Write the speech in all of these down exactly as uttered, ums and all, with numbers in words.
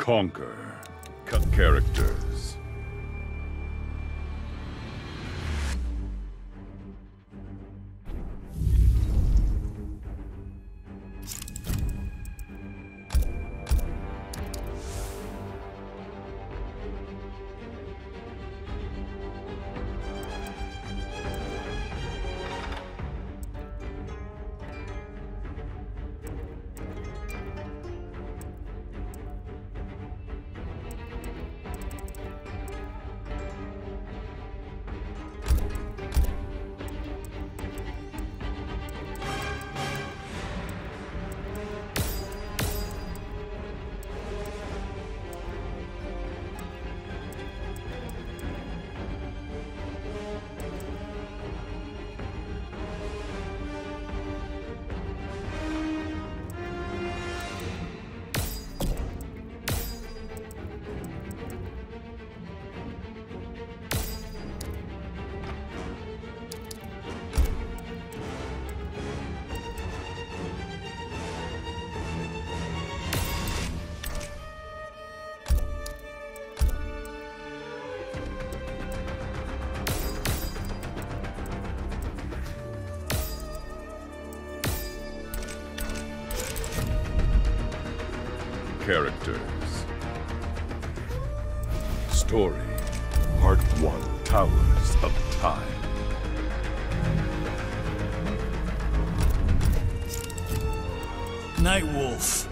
Conquer. Cut characters. Characters. Story. Part one. Towers of Time. Nightwolf.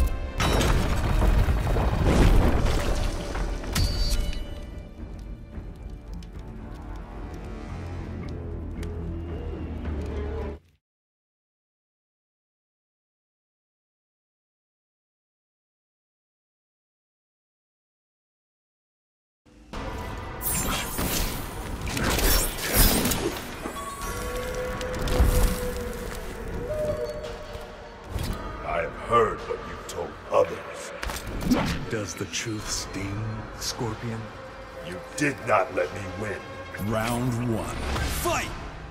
Heard what you told others. Does the truth sting, Scorpion? You did not let me win. Round one. Fight!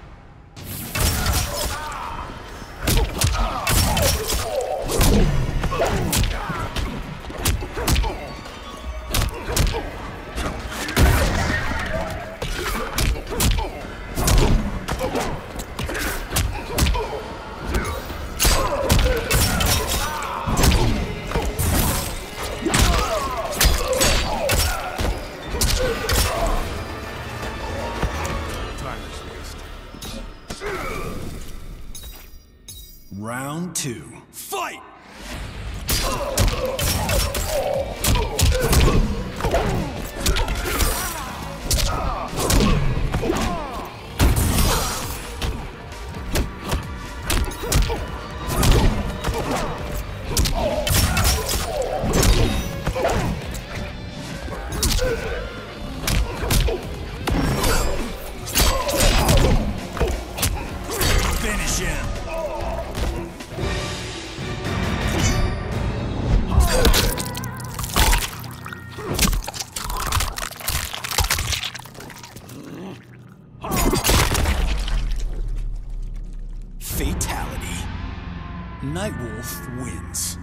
Round two. Fight! Finish him! Fatality. Nightwolf wins.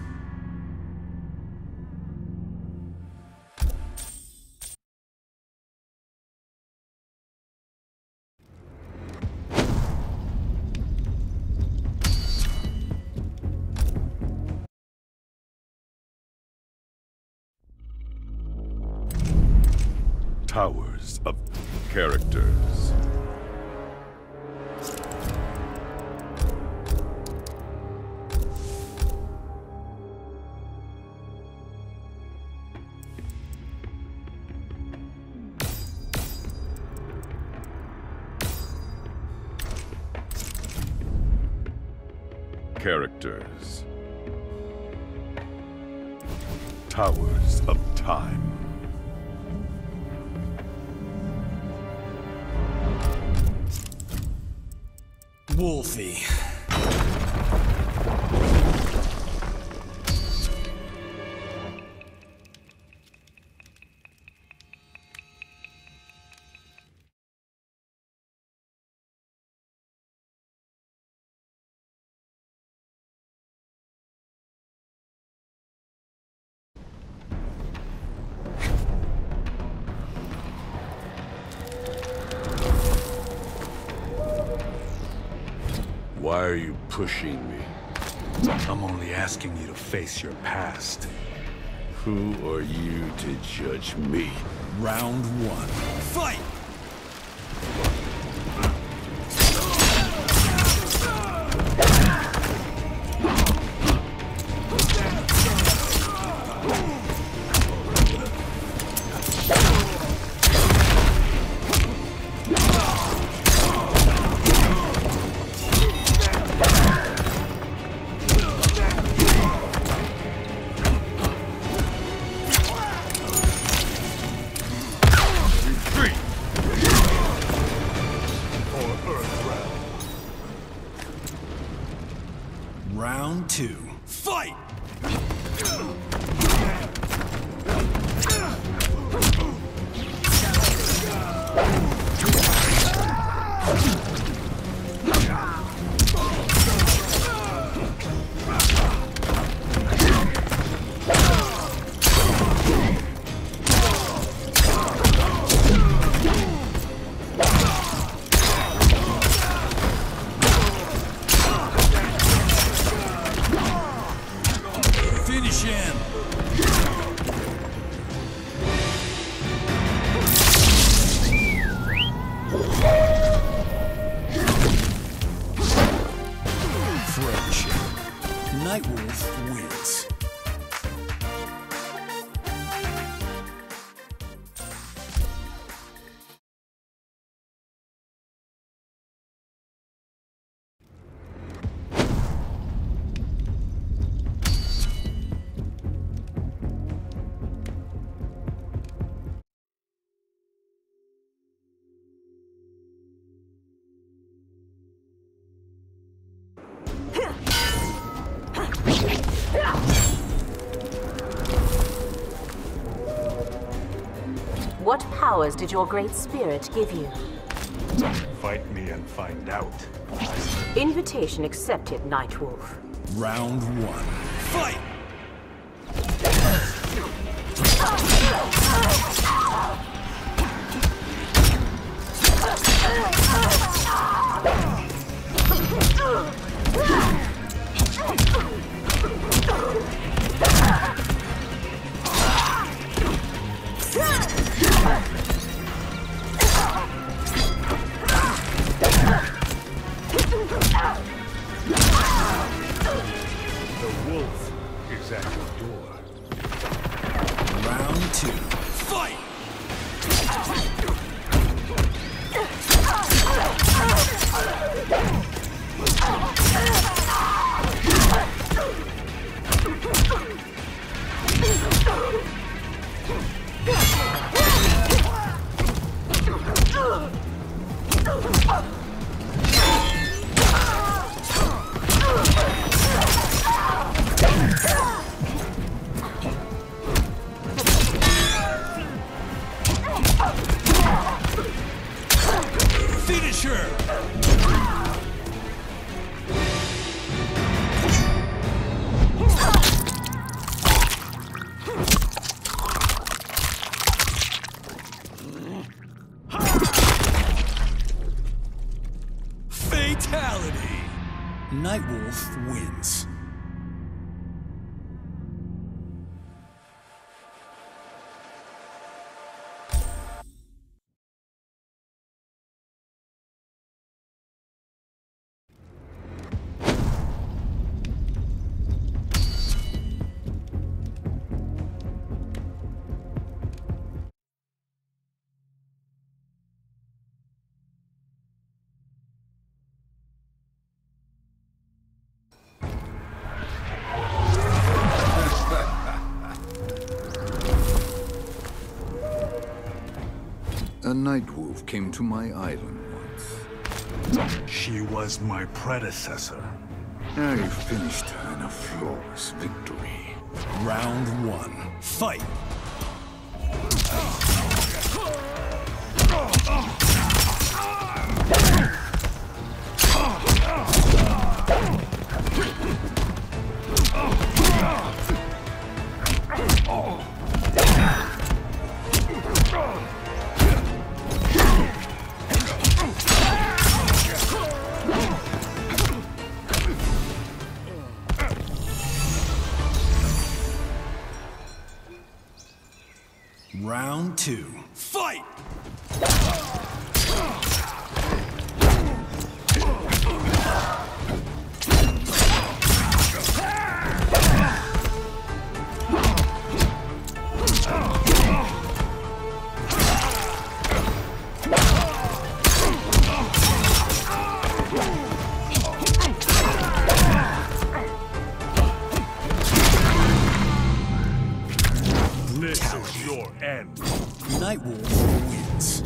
Towers of Characters. Characters. Towers of Time. Wolfie. Why are you pushing me? I'm only asking you to face your past. Who are you to judge me? Round one. Fight! Round two. Fight! Finish him! Friendship. Nightwolf wins. What powers did your great spirit give you? Fight me and find out. Invitation accepted, Nightwolf. Round one. Fight! The wolf is at your door. Round two. Fight! Finish her! Fatality! Nightwolf wins. A Nightwolf came to my island once. She was my predecessor. I finished her in a flawless victory. Round one. Fight! Round two. Fight! This is your end. Nightwolf wins.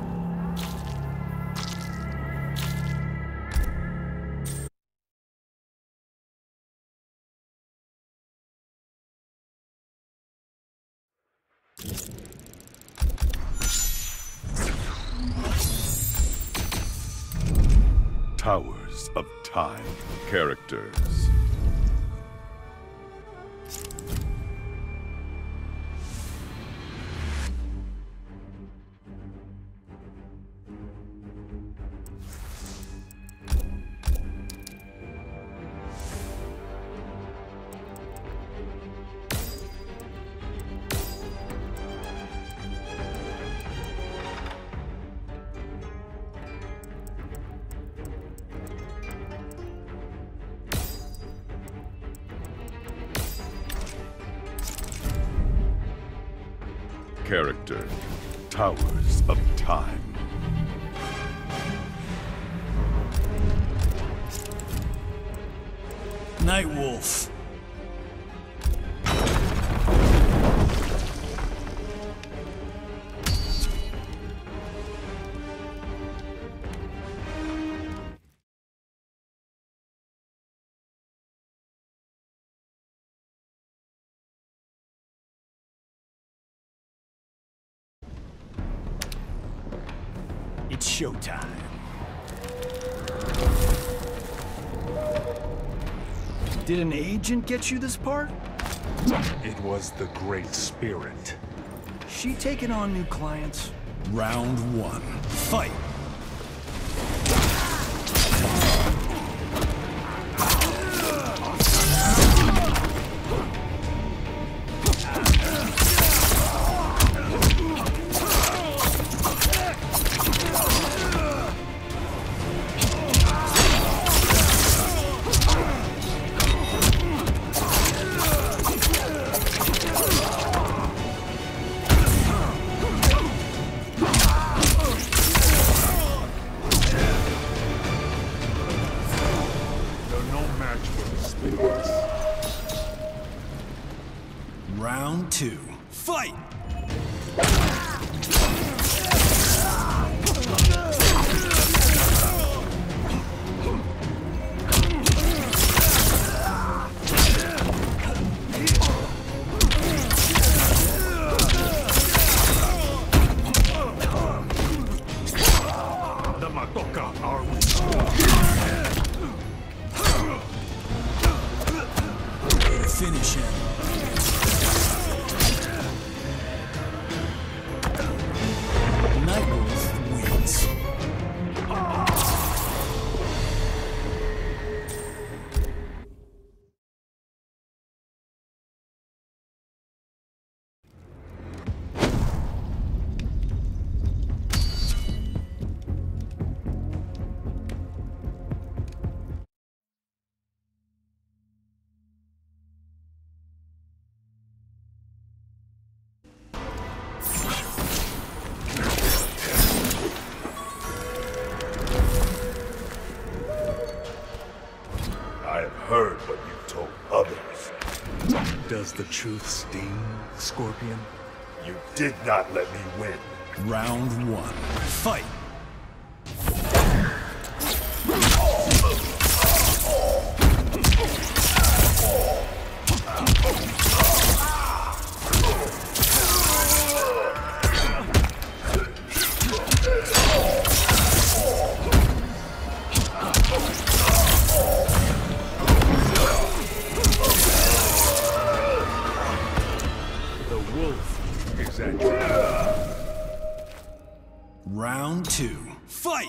Towers of Time. Characters. Character. Towers of Time. Nightwolf. It's showtime. Did an agent get you this part? It was the Great Spirit. She taking on new clients? Round one. Fight! Round two. Fight! The Matoka are we. Finish him. Nightwolf wins. I have heard what you told others. Does the truth sting, Scorpion? You did not let me win. Round one. Fight! The wolf is at your head. Round two. Fight!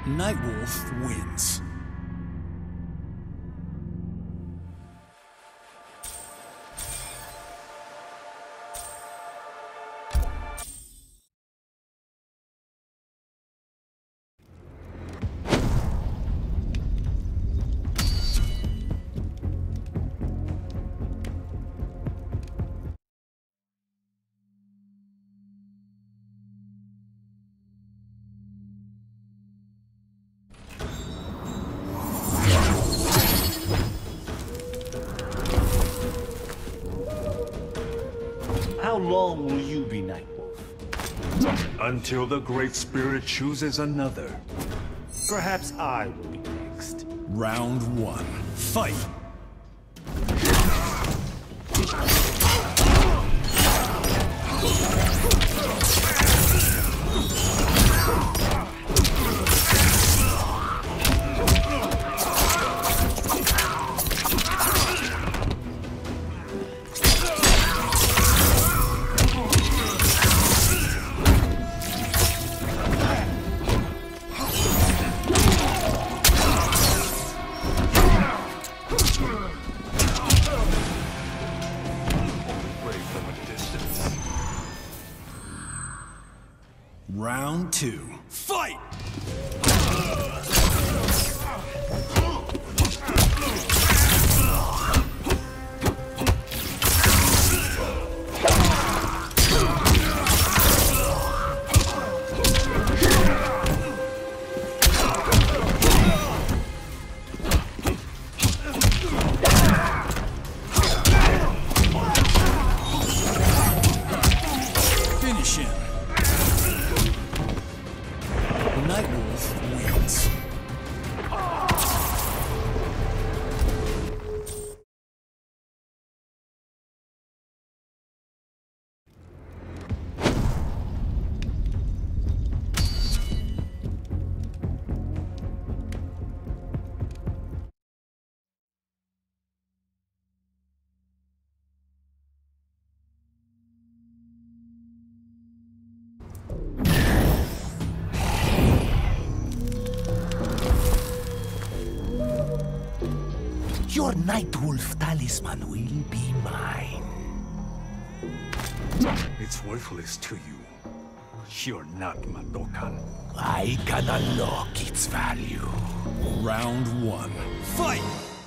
Nightwolf wins. How long will you be Nightwolf? Until the Great Spirit chooses another. Perhaps I will be next. Round one. Fight! Round two. Fight! Finish him. Nightwolf wins. Your Nightwolf talisman will be mine. It's worthless to you. You're not Matokan. I can unlock its value. Round one. Fight!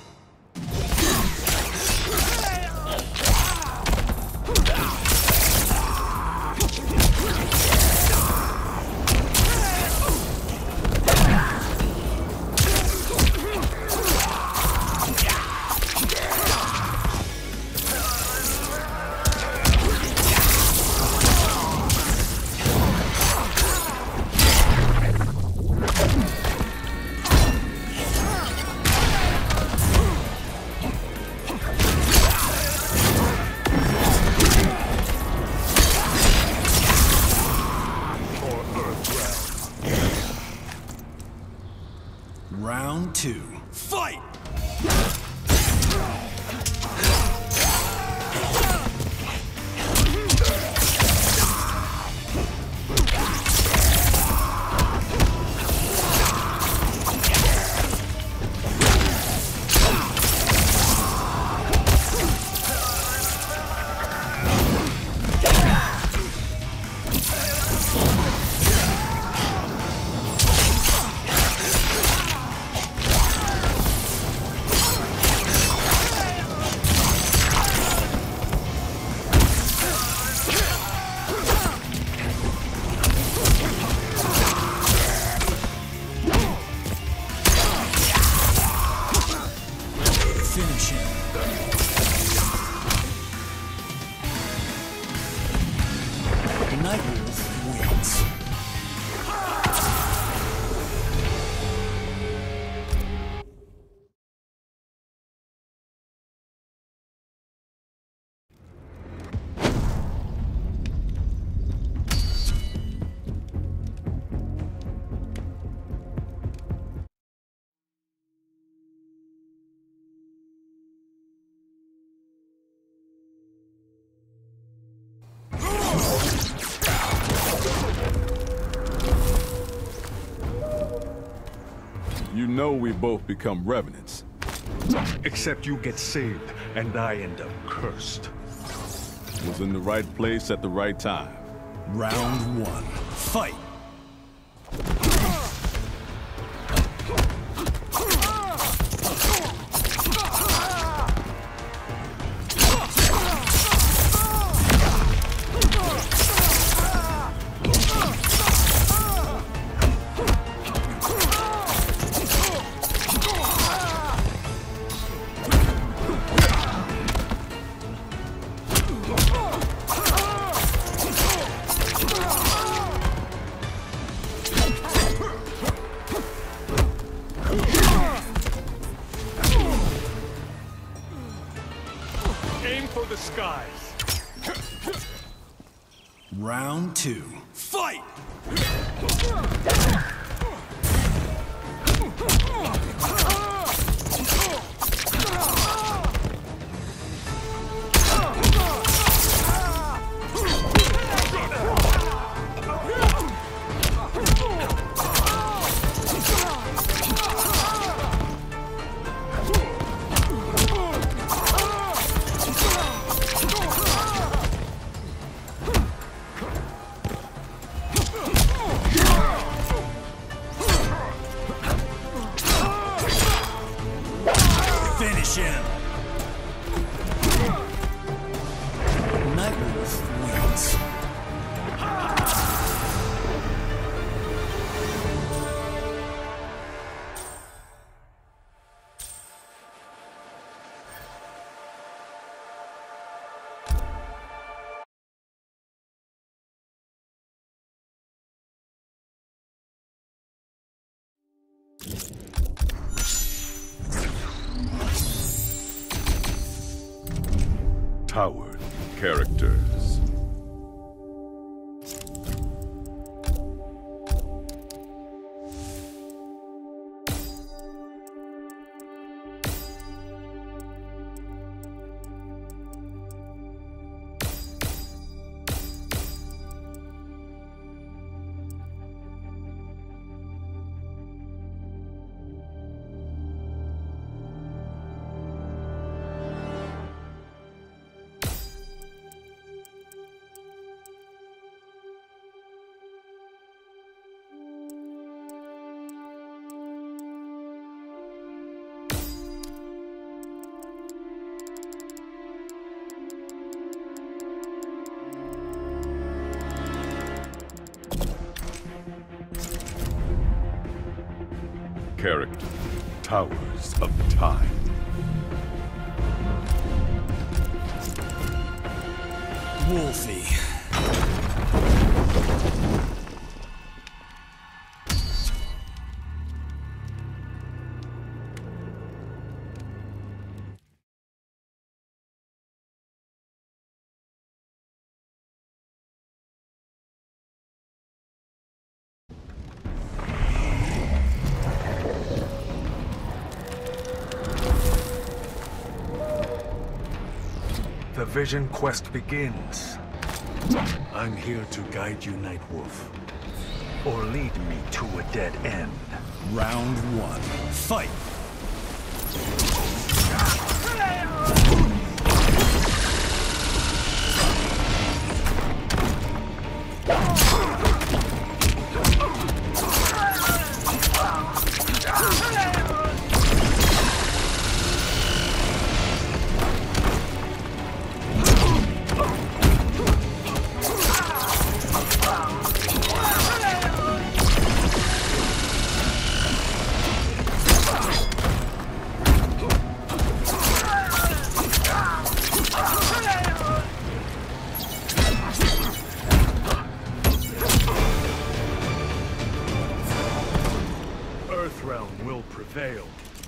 Round two. Fight! You know we both become revenants. Except you get saved, and I end up cursed. Was in the right place at the right time. Round one. Fight! Aim for the skies. Round two. Fight! Finish him! Nightwolf wins. Towered characters. Character. Towers of Time. Wolfie. The vision quest begins. I'm here to guide you, Nightwolf. Or lead me to a dead end. Round one. Fight! Earthrealm will prevail.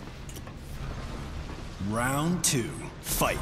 Round two. Fight!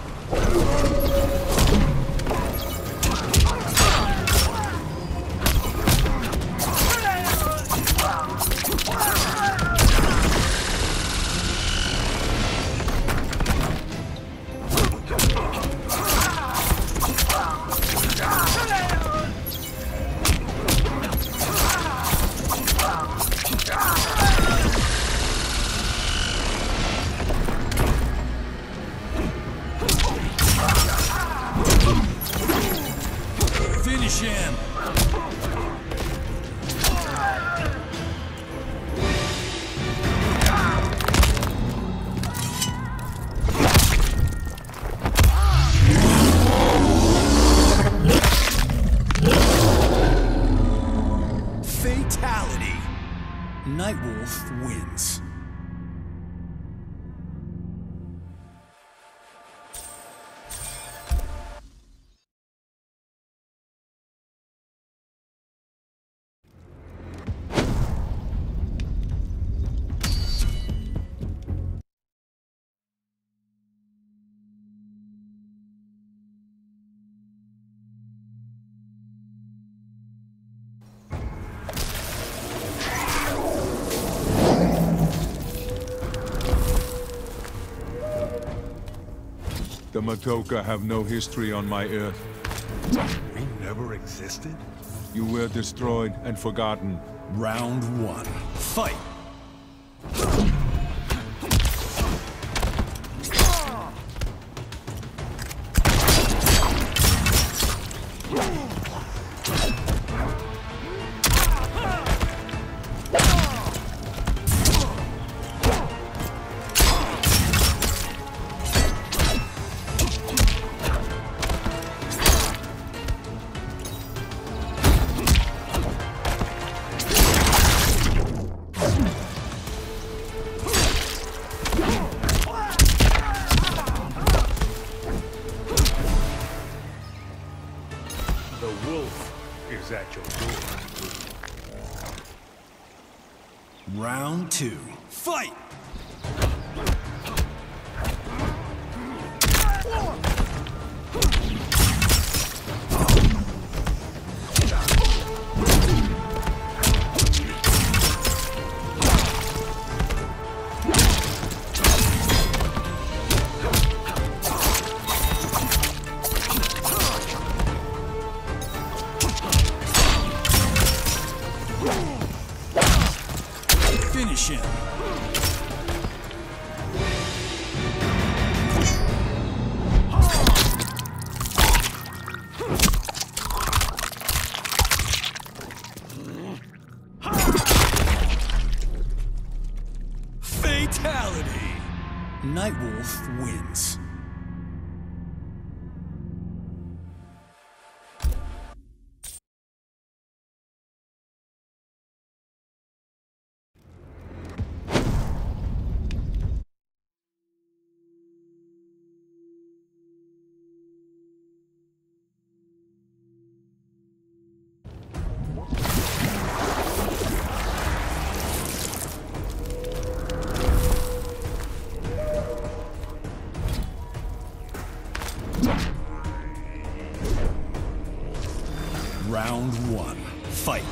The Matoka have no history on my earth. We never existed? You were destroyed and forgotten. Round one. Fight! The wolf is at your door. Round two. Fight! Finish him. Fatality. Nightwolf wins. Round one. Fight.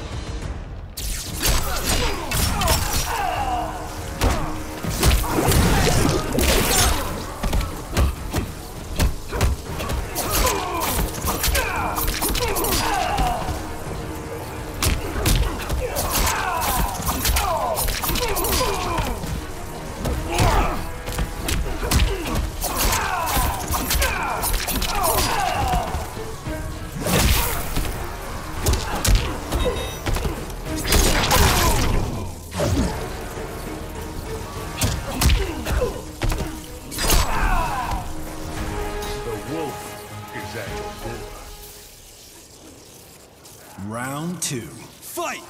Round two. Fight!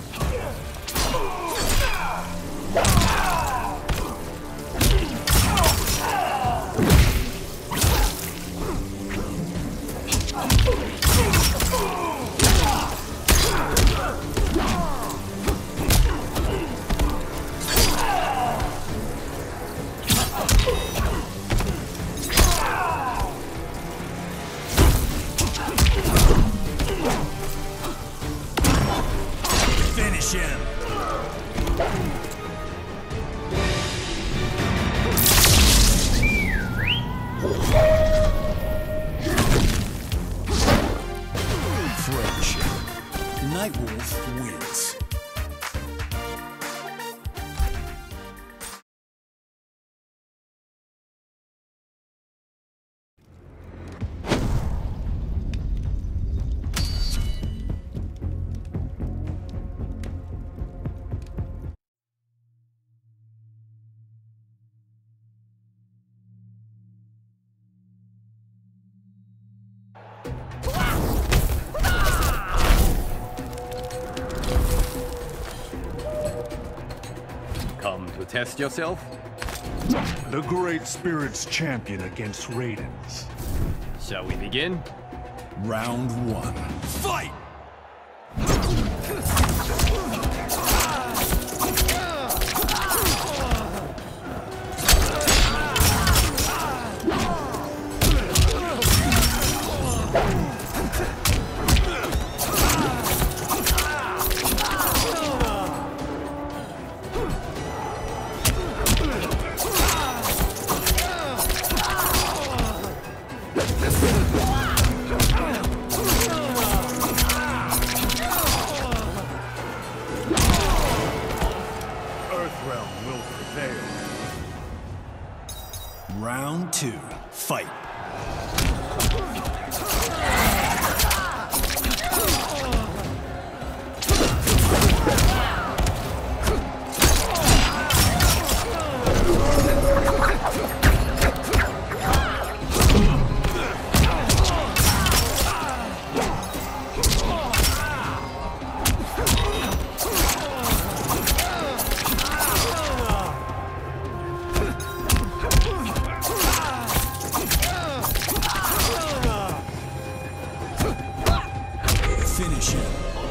Finish him! Friendship. Nightwolf wins. Come to test yourself? The Great Spirit's champion against Raidens. Shall we begin? Round one. Fight! prevailed. Round two, fight. Finish him.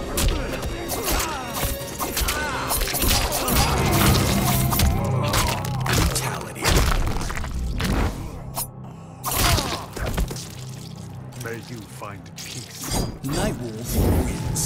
Brutality. May you find peace. Nightwolf wins.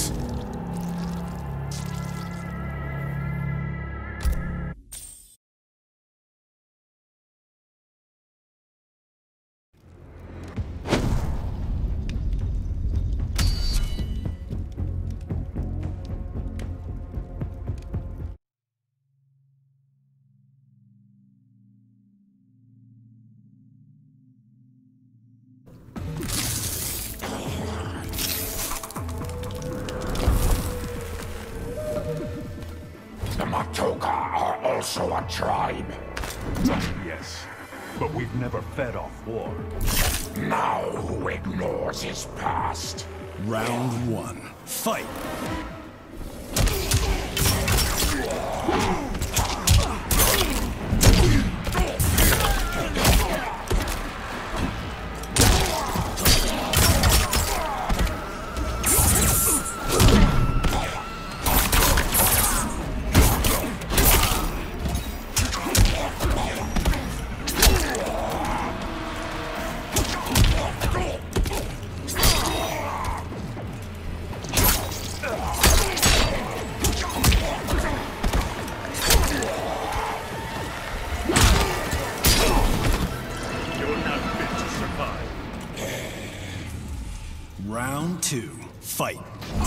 The Matoka are also a tribe. Yes, but we've never fed off war. Now who ignores his past? Round one, fight. Round two, fight.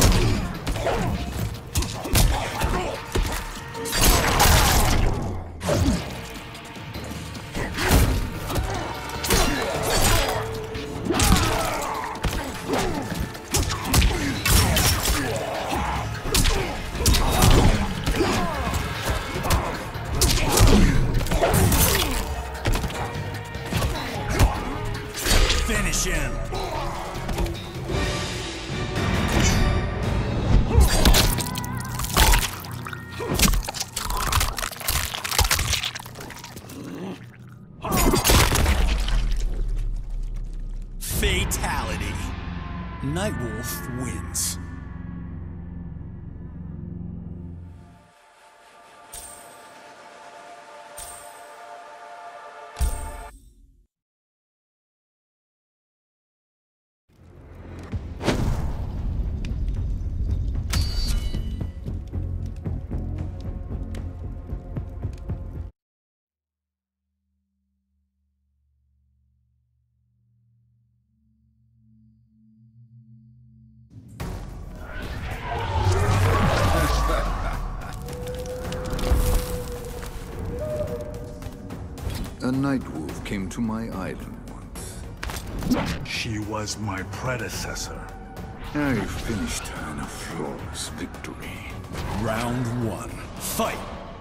Finish him. Fatality. Nightwolf wins. A Nightwolf came to my island once. She was my predecessor. I finished her in a flawless victory. Round one, fight.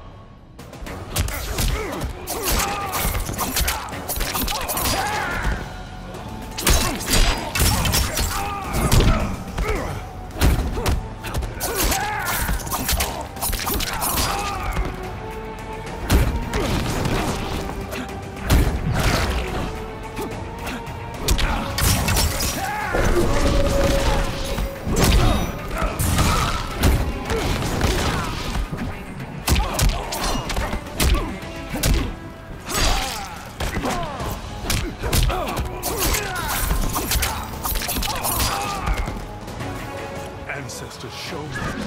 Ancestors show me.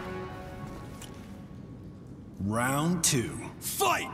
Round two, fight!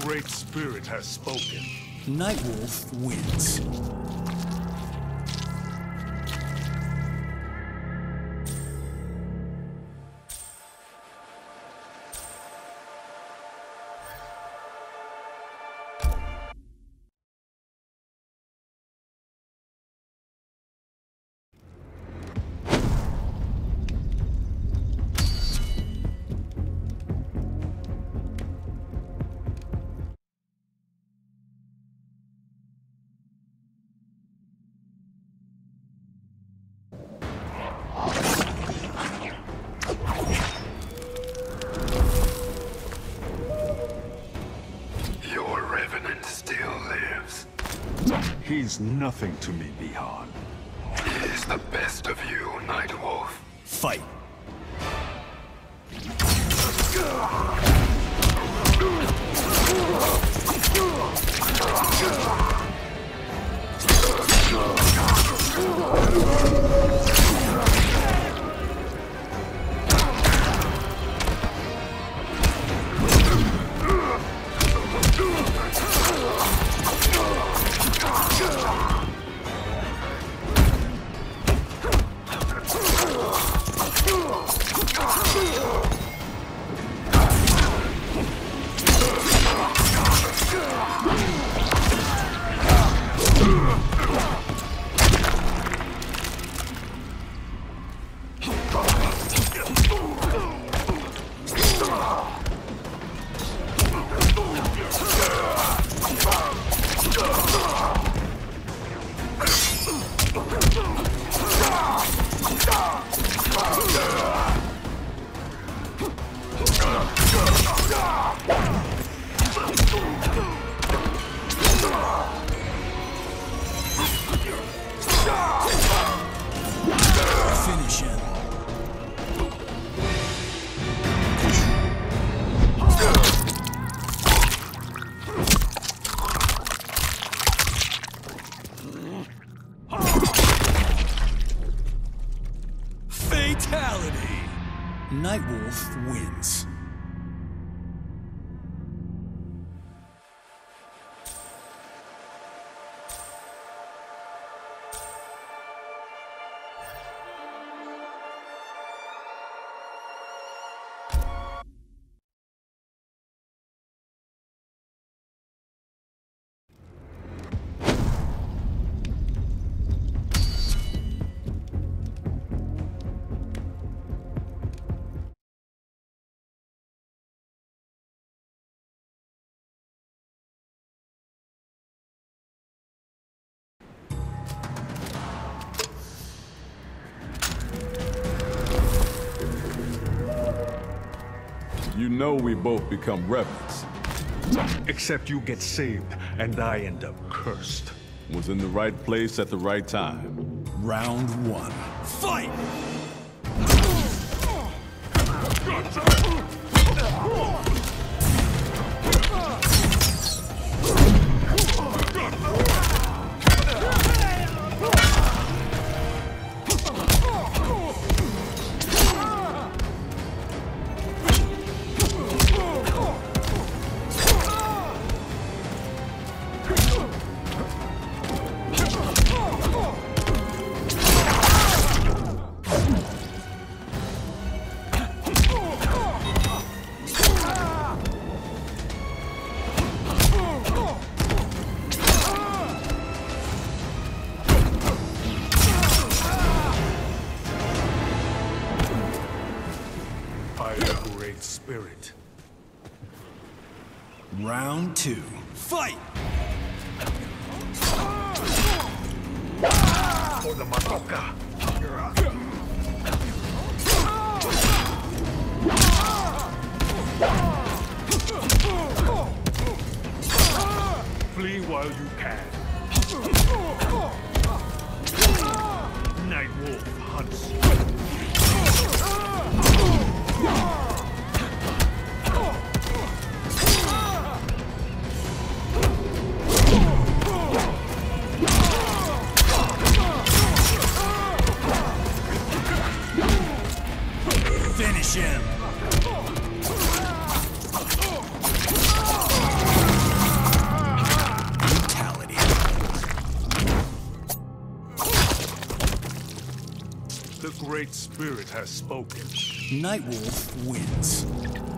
Great Spirit has spoken. Nightwolf wins. He's nothing to me, Bihan. He is the best of you, Nightwolf. Fight. Finish him. Fatality. Nightwolf wins. You know we both become rebels. Except you get saved, and I end up cursed. Was in the right place at the right time. Round one. Fight! Spirit. Round two. Fight! For the Matoka. Flee while you can. Nightwolf hunts you. Finish him! Great Spirit has spoken. Nightwolf wins.